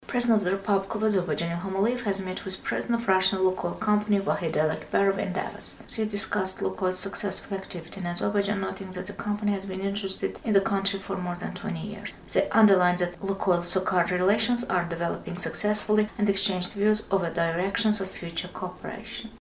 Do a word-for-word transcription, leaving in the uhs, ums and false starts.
President of the Republic of Azerbaijan Ilham Aliyev has met with President of Russian LUKOIL company Vahid Alekberov in Davos. They discussed LUKOIL's successful activity in Azerbaijan, noting that the company has been interested in the country for more than twenty years. They underlined that LUKOIL-Sokar relations are developing successfully and exchanged views over directions of future cooperation.